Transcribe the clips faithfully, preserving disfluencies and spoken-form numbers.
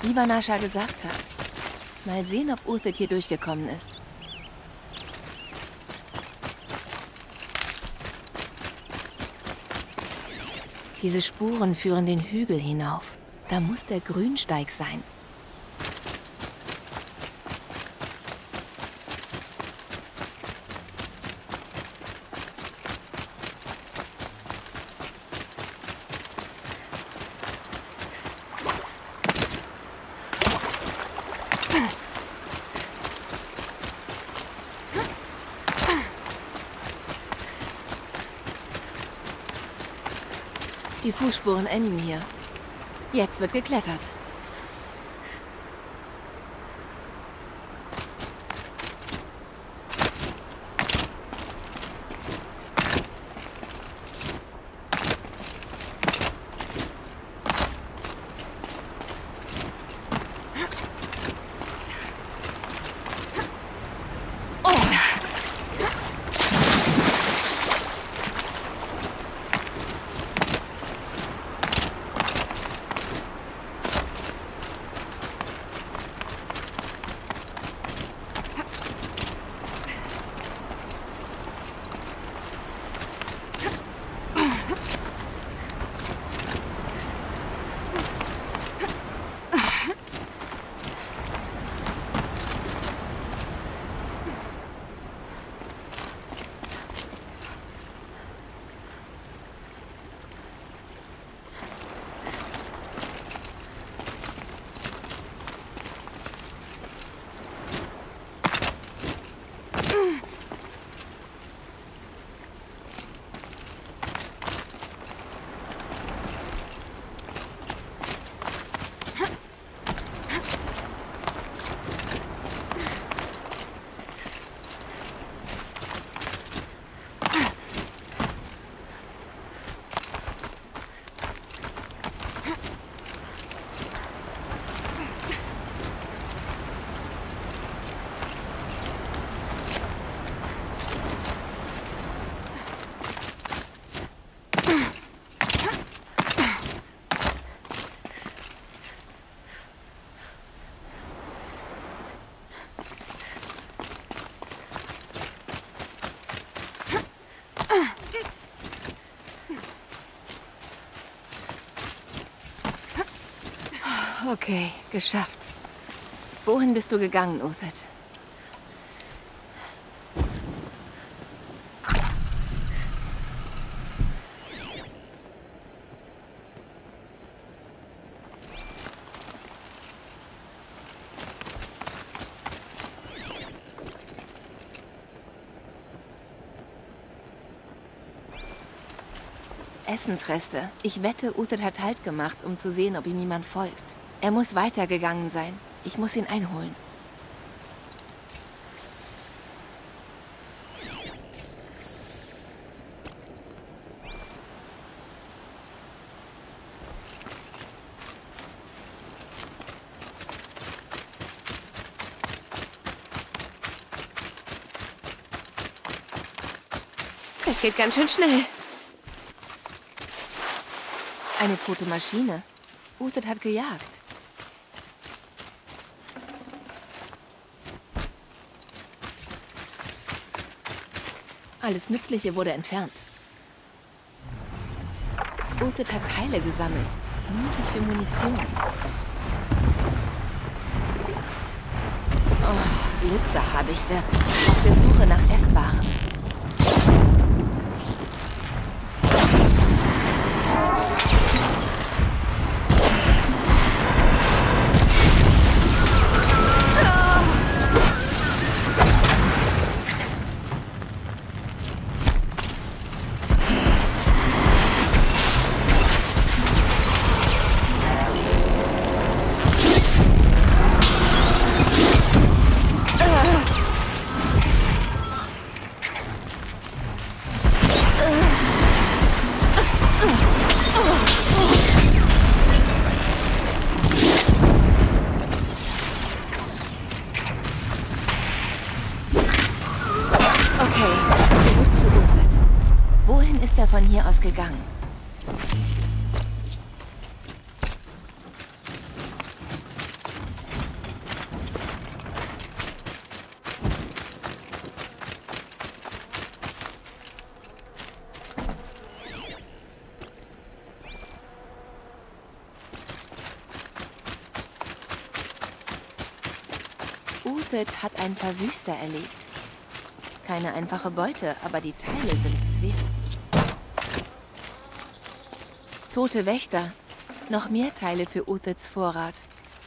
Wie Vanasha gesagt hat. Mal sehen, ob Uthed hier durchgekommen ist. Diese Spuren führen den Hügel hinauf. Da muss der Grünsteig sein. Die Fußspuren enden hier. Jetzt wird geklettert. Okay, geschafft. Wohin bist du gegangen, Uthed? Essensreste. Ich wette, Uthed hat Halt gemacht, um zu sehen, ob ihm jemand folgt. Er muss weitergegangen sein. Ich muss ihn einholen. Das geht ganz schön schnell. Eine tote Maschine. Uthed hat gejagt. Alles Nützliche wurde entfernt. Uthed hat Teile gesammelt, vermutlich für Munition. Oh, Blitzerhabichte, auf der Suche nach Essbarem. Von hier aus gegangen. Uthed hat einen Verwüster erlegt. Keine einfache Beute, aber die Teile sind es wert. Tote Wächter. Noch mehr Teile für Utheds Vorrat.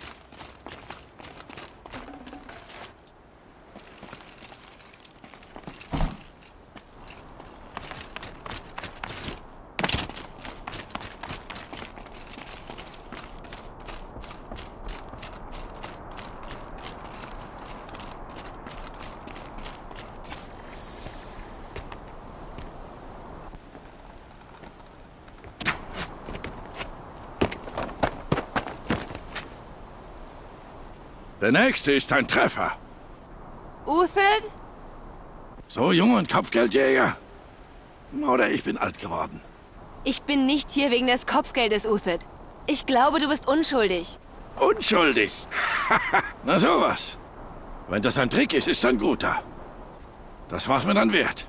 Der nächste ist ein Treffer. Uthed? So, Junge und Kopfgeldjäger? Oder ich bin alt geworden. Ich bin nicht hier wegen des Kopfgeldes, Uthed. Ich glaube, du bist unschuldig. Unschuldig? Na sowas. Wenn das ein Trick ist, ist ein guter. Das war's mir dann wert.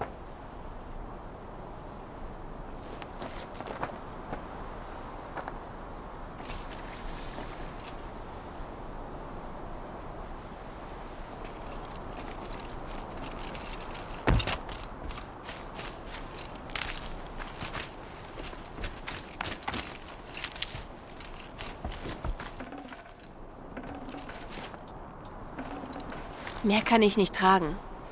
Mehr kann ich nicht tragen.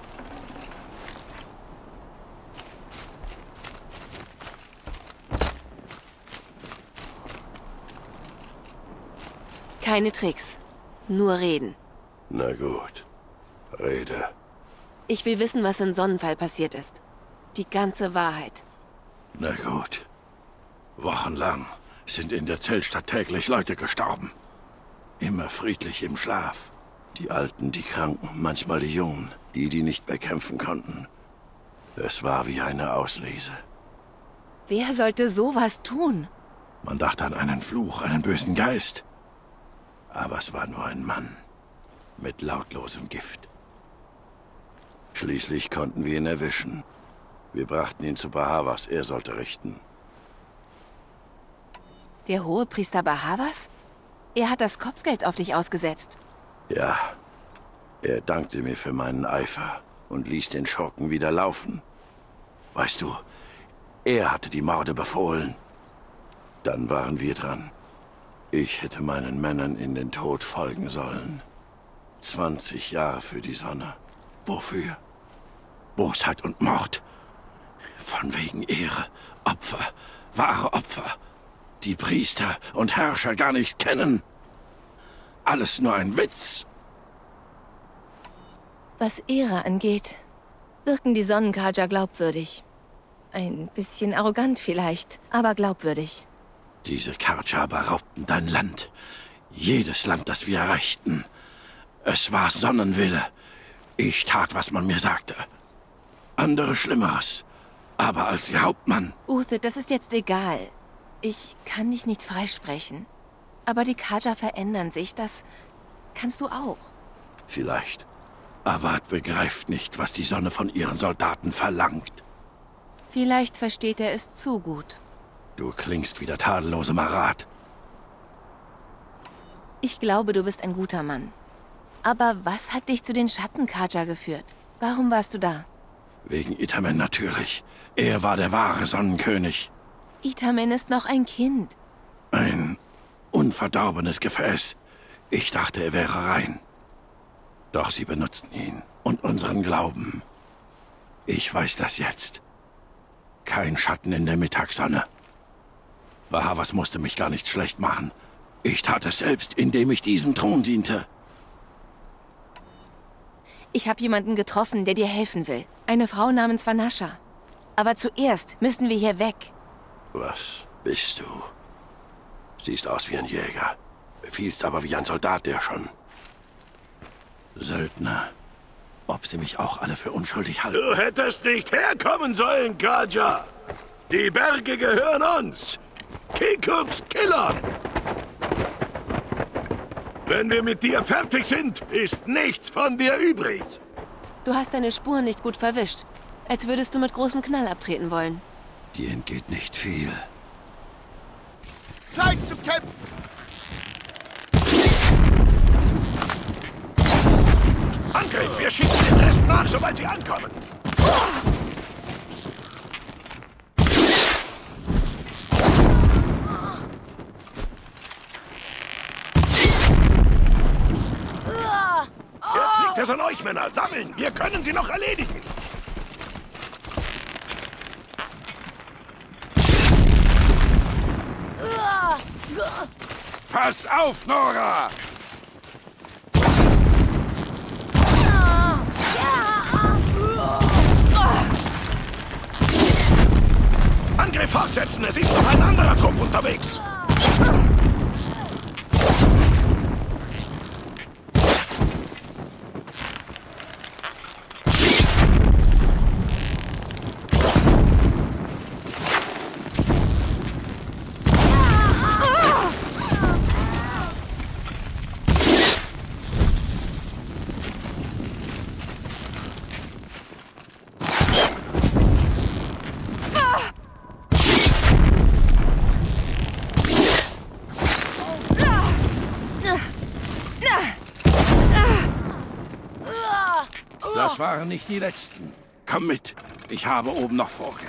Keine Tricks. Nur reden. Na gut. Rede. Ich will wissen, was in Sonnenfall passiert ist. Die ganze Wahrheit. Na gut. Wochenlang sind in der Zeltstadt täglich Leute gestorben. Immer friedlich im Schlaf. Die Alten, die Kranken, manchmal die Jungen, die, die nicht mehr kämpfen konnten. Es war wie eine Auslese. Wer sollte sowas tun? Man dachte an einen Fluch, einen bösen Geist. Aber es war nur ein Mann. Mit lautlosem Gift. Schließlich konnten wir ihn erwischen. Wir brachten ihn zu Bahavas, er sollte richten. Der Hohepriester Bahavas? Er hat das Kopfgeld auf dich ausgesetzt. Ja, er dankte mir für meinen Eifer und ließ den Schurken wieder laufen. Weißt du, er hatte die Morde befohlen. Dann waren wir dran. Ich hätte meinen Männern in den Tod folgen sollen. zwanzig Jahre für die Sonne. Wofür? Bosheit und Mord. Von wegen Ehre, Opfer, wahre Opfer. Die Priester und Herrscher gar nicht kennen. Alles nur ein Witz. Was Ehre angeht, wirken die Sonnenkarja glaubwürdig. Ein bisschen arrogant vielleicht, aber glaubwürdig. Diese Karja beraubten dein Land. Jedes Land, das wir erreichten. Es war Sonnenwille. Ich tat, was man mir sagte. Andere Schlimmeres. Aber als ihr Hauptmann... Uthed, das ist jetzt egal. Ich kann dich nicht freisprechen. Aber die Karja verändern sich, das kannst du auch. Vielleicht. Avad begreift nicht, was die Sonne von ihren Soldaten verlangt. Vielleicht versteht er es zu gut. Du klingst wie der tadellose Marat. Ich glaube, du bist ein guter Mann. Aber was hat dich zu den Schatten-Karja geführt? Warum warst du da? Wegen Itamen natürlich. Er war der wahre Sonnenkönig. Itamen ist noch ein Kind. Ein unverdorbenes Gefäß. Ich dachte, er wäre rein. Doch sie benutzten ihn und unseren Glauben. Ich weiß das jetzt. Kein Schatten in der Mittagssonne. Bahavas musste mich gar nicht schlecht machen. Ich tat es selbst, indem ich diesem Thron diente. Ich habe jemanden getroffen, der dir helfen will. Eine Frau namens Vanasha. Aber zuerst müssen wir hier weg. Was bist du? Siehst aus wie ein Jäger. Befiehlst aber wie ein Soldat, der schon... Söldner. Ob sie mich auch alle für unschuldig halten? Du hättest nicht herkommen sollen, Karja. Die Berge gehören uns. Kikuks Killern. Wenn wir mit dir fertig sind, ist nichts von dir übrig. Du hast deine Spuren nicht gut verwischt. Als würdest du mit großem Knall abtreten wollen. Dir entgeht nicht viel. Zeit zu kämpfen! Angriff! Wir schießen den Rest nach, sobald sie ankommen! Jetzt liegt es an euch, Männer! Sammeln! Wir können sie noch erledigen! Pass auf, Nora! Angriff fortsetzen! Es ist noch ein anderer Trupp unterwegs! Das waren nicht die letzten. Komm mit. Ich habe oben noch Vorräte.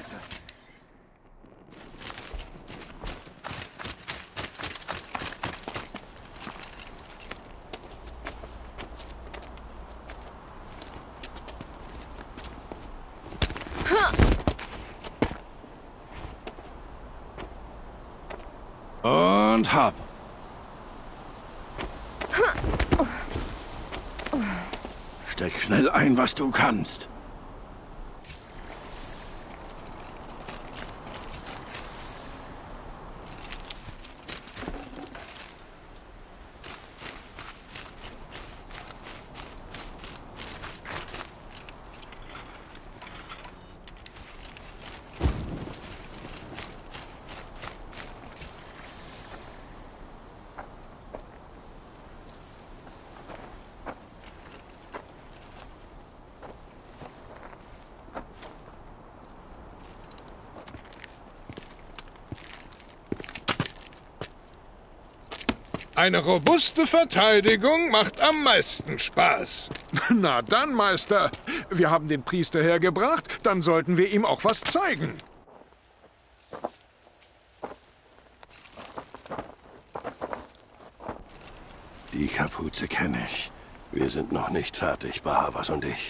Und hab. Steck schnell ein, was du kannst. Eine robuste Verteidigung macht am meisten Spaß. Na dann, Meister. Wir haben den Priester hergebracht, dann sollten wir ihm auch was zeigen. Die Kapuze kenne ich. Wir sind noch nicht fertig, Bahavas und ich.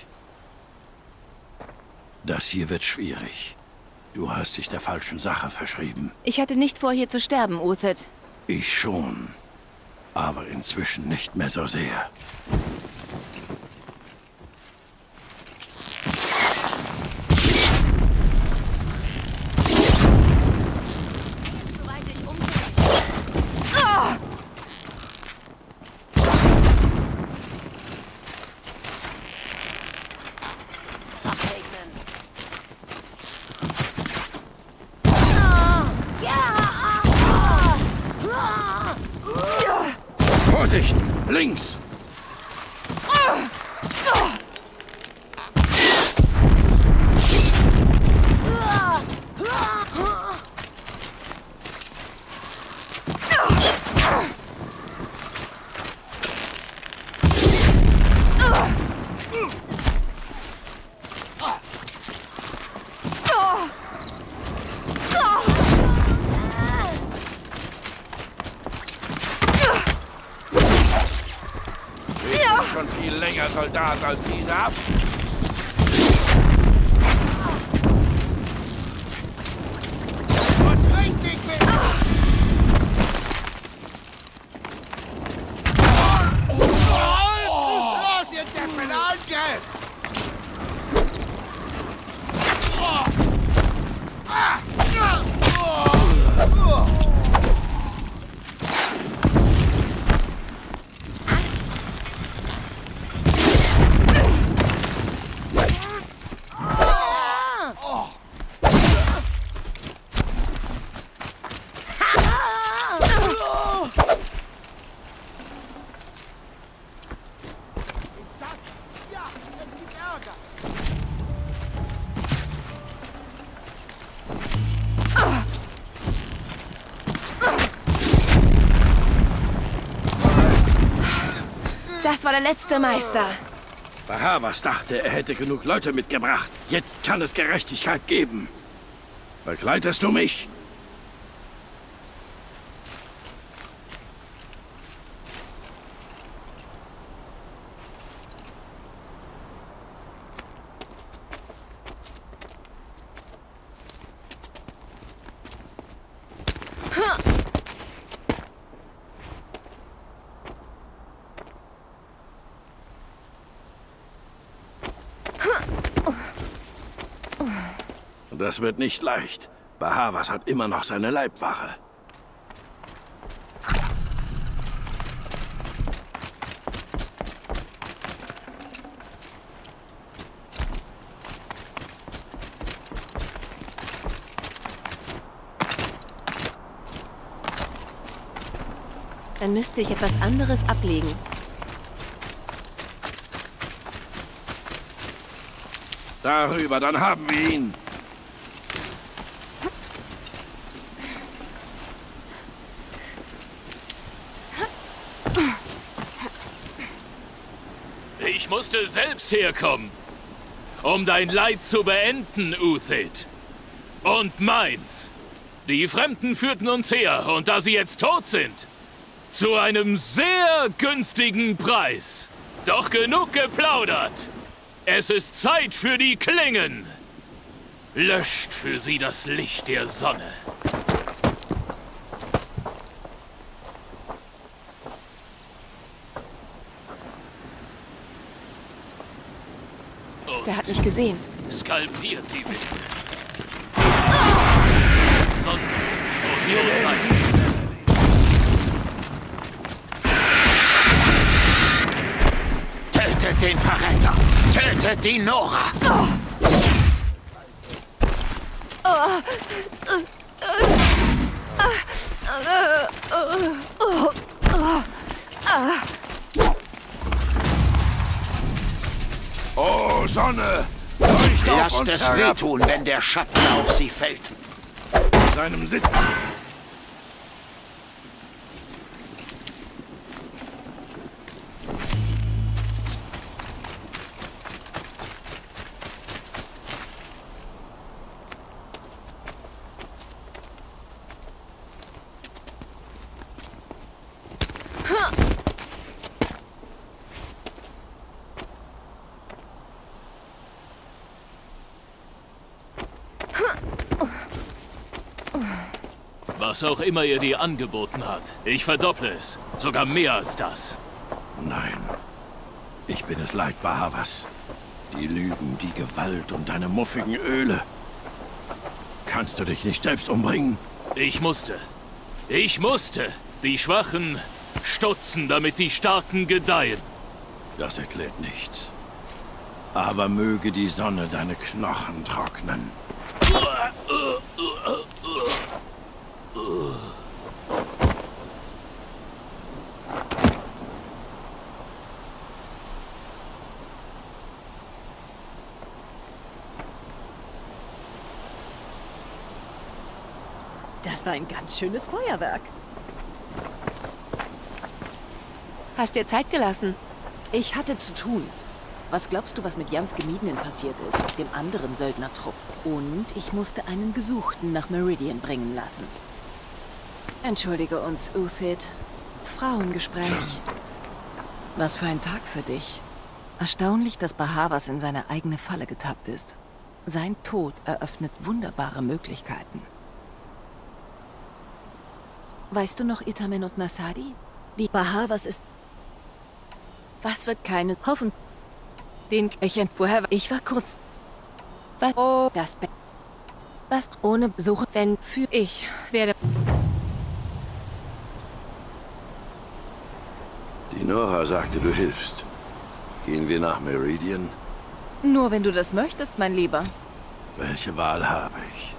Das hier wird schwierig. Du hast dich der falschen Sache verschrieben. Ich hatte nicht vor, hier zu sterben, Uthed. Ich schon. Aber inzwischen nicht mehr so sehr. Vorsicht! Links! Schon viel länger Soldat als dieser. Was richtig will! Los, ihr Deppen! Angriff! Das war der letzte Meister. Bahavas dachte, er hätte genug Leute mitgebracht. Jetzt kann es Gerechtigkeit geben. Begleitest du mich? Das wird nicht leicht. Bahavas hat immer noch seine Leibwache. Dann müsste ich etwas anderes ablegen. Darüber, dann haben wir ihn. Ich musste selbst herkommen, um dein Leid zu beenden, Uthid. Und meins. Die Fremden führten uns her, und da sie jetzt tot sind, zu einem sehr günstigen Preis. Doch genug geplaudert. Es ist Zeit für die Klingen. Löscht für sie das Licht der Sonne. Der hat mich gesehen. Skalpiert die Winde. Sonne und so sein. Tötet den Verräter! Tötet die Nora! Oh, Sonne! Leucht auf Lasst uns es herab. wehtun, wenn der Schatten auf sie fällt. In seinem Sitz. Was auch immer ihr dir angeboten hat. Ich verdopple es. Sogar mehr als das. Nein. Ich bin es leid, Bahavas. Die Lügen, die Gewalt und deine muffigen Öle. Kannst du dich nicht selbst umbringen? Ich musste. Ich musste. Die Schwachen stutzen, damit die Starken gedeihen. Das erklärt nichts. Aber möge die Sonne deine Knochen trocknen. Das war ein ganz schönes Feuerwerk. Hast dir Zeit gelassen? Ich hatte zu tun. Was glaubst du, was mit Jans Gemiedenen passiert ist, dem anderen Söldnertrupp? Und ich musste einen Gesuchten nach Meridian bringen lassen. Entschuldige uns, Uthid. Frauengespräch. Was für ein Tag für dich. Erstaunlich, dass Bahavas in seine eigene Falle getappt ist. Sein Tod eröffnet wunderbare Möglichkeiten. Weißt du noch Itamen und Nasadi? Die Bahavas ist... Was wird keine... Hoffen... den... Ich ent... Woher... Ich war kurz... Was? Oh, das... Be Was? Ohne Suche... Wenn... Für... Ich werde... Die Nora sagte, du hilfst. Gehen wir nach Meridian? Nur wenn du das möchtest, mein Lieber. Welche Wahl habe ich?